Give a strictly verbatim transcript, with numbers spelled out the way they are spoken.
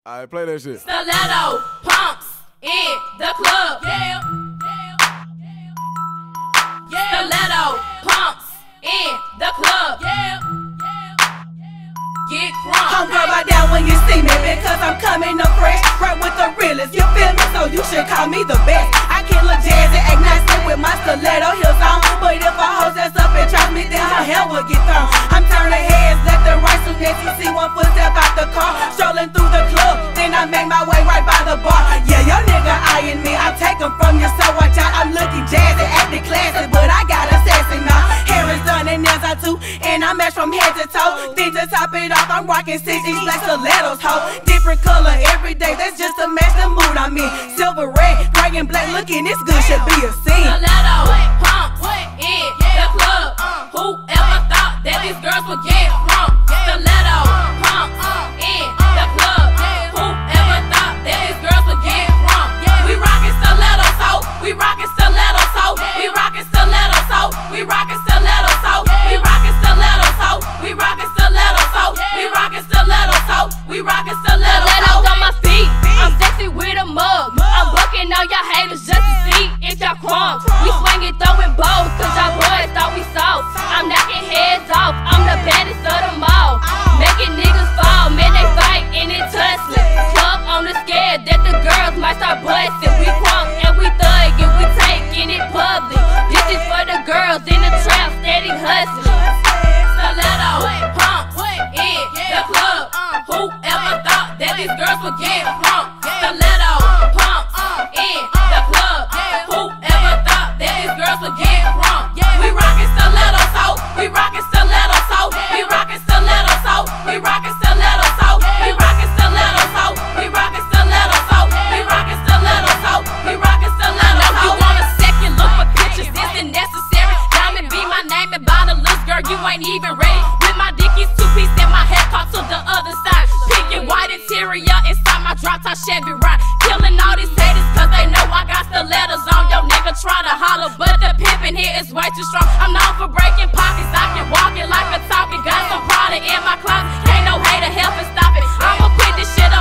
Alright, play that shit. Stiletto pumps in the club. Yeah. Yeah. Stiletto pumps in the club. Yeah. Get crunk. Homegirl, bow down when you see me because I'm coming up fresh, right with the realest. You feel me? So you should call me the best. I can look jazzy, act nice with my stiletto heels on, but if a hoe that's up and tries me, then her hair will get thrown. I'm turning heads left and right, so next you see one foot step out the car, strolling through the club. Then I make my way right by the bar. Yeah, your nigga eyeing me, I'm taking from you, so watch out. I'm looking jazzy, acting classy, but I got a sassy now. Hair is done and nails are too, and I match from head to toe. Then to top it off, I'm rocking six inch black stilettos, ho. Different color every day, that's just to match the mood I'm in. Silver, red, gray and black, looking this good should be a scene. Stiletto pumps in the club. Whoever thought that these girls would get crunk? Stiletto pumps in the club. Whoever thought that these girls would get crunk? We rockin' stilettos, ho. We rockin' stilettos, ho. We rockin' stilettos, ho. We rockin' stilettos, ho. We rockin' stilettos, ho. We rockin' stilettos, ho. We rockin' stilettos, ho. We rockin' stilettos, ho. Stilettos on my feet. I'm sexy with a mug. I'm bucking all y'all haters just to see if y'all crunk. We swinging, throwing bows, cause y'all boys thought we soft. I'm knocking heads off, I'm the baddest of them all. Making niggas fall, man, they fight and it tussling. Club on the scare that the girls might start busting. We crunk and we thug and we taking it public. This is for the girls in the trap, steady hustling. Stiletto pumps in the club. Whoever thought that these girls would get crunk? Stiletto pumps in the club. Whoever thought that these girls would get crunk? We rockin' stilettos, ho. We rockin' stilettos, ho. We rockin' stilettos, ho. We rockin' stilettos, ho. We rockin' stilettos, ho. We rockin' stilettos, ho. We rockin' stilettos, ho. We rockin' stilettos, ho. You want a second look for pictures? Isn't necessary. Diamond be my name and by the list, girl, you ain't even ready. With my dickies two piece and my head caught to the other side. Picking white interior inside my drop top Chevy ride. Killing all these haters cause they know I got stilettos on. Yo nigga try to holler, but the pimpin' here is way too strong. I'm known for breaking pockets, I can walk it like a talkie. Got some Prada in my closet, can't no hater help and stop it. I'ma put this shit